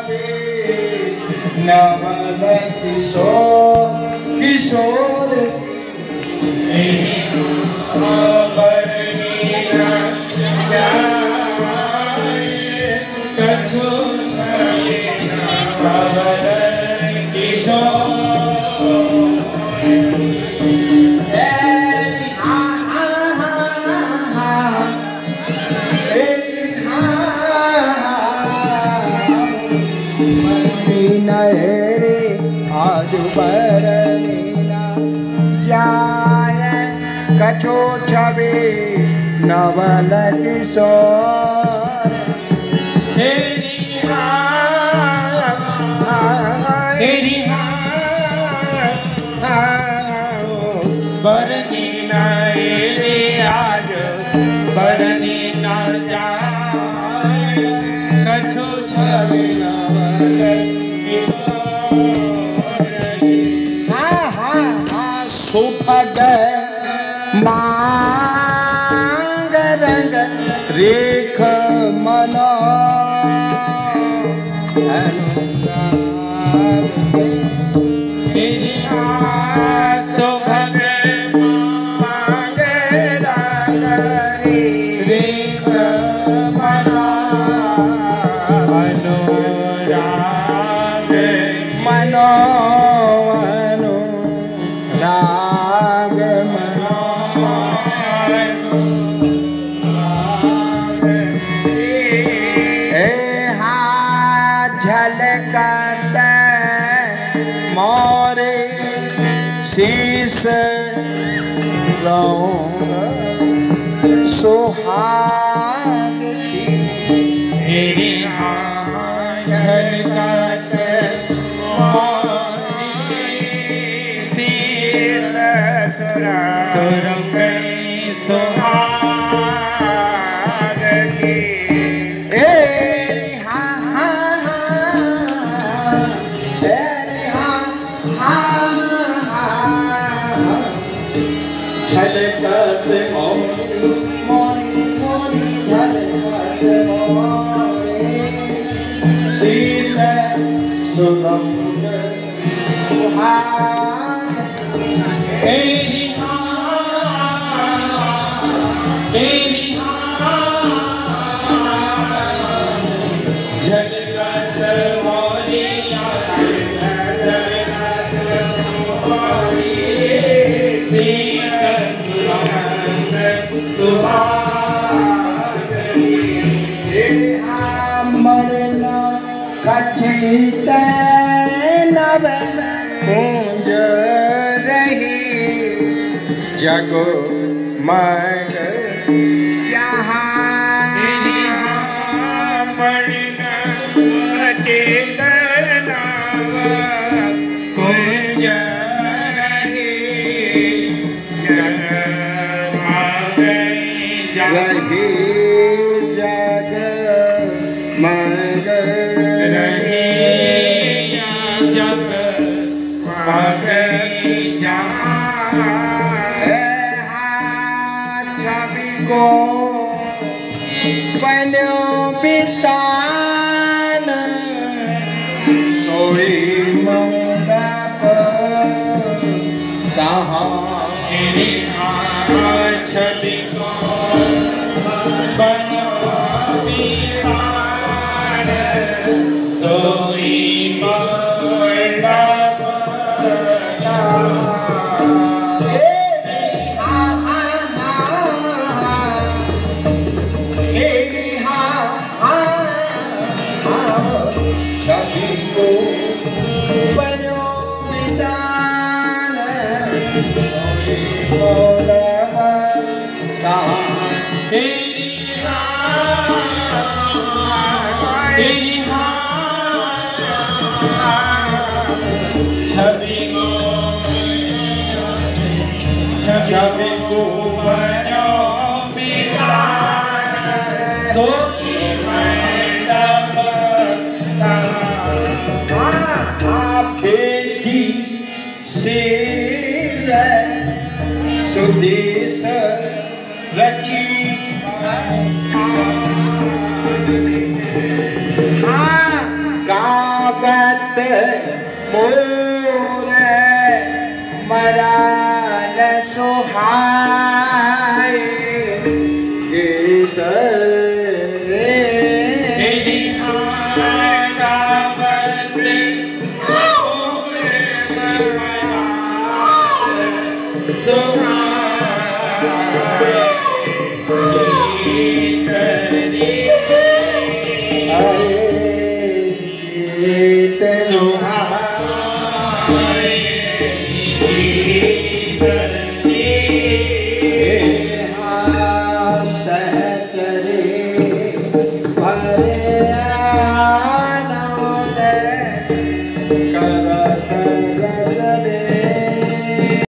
नवल किशोर कछो छवि नवल किशोर बरनी न आज बरनी न जाए कछो छवि नवल किशोर सुभग मांग रंग रेख मनो सुभग मांग रंग रेख मनो अनुराग मनो अनुराग झलकत मोरे शीस सुहाग की झलकत सुरंग सुहाग की झलकत मोरी झलकत मोरी शीस सुरंग सुहाग झलकत मोरी मरना कचित नव कुंज रही जगो मग रही जग मग रही जग मग छवि को बनो बितान सोई मंडप कहाँ छवि को बनो बितान सोई मंडप छवि को बनो बितान सोई मंडप कहाँ छवि को बनो बितान सोई मंडप फेरी से सुदेश रची का मोरे मराल सुहाए So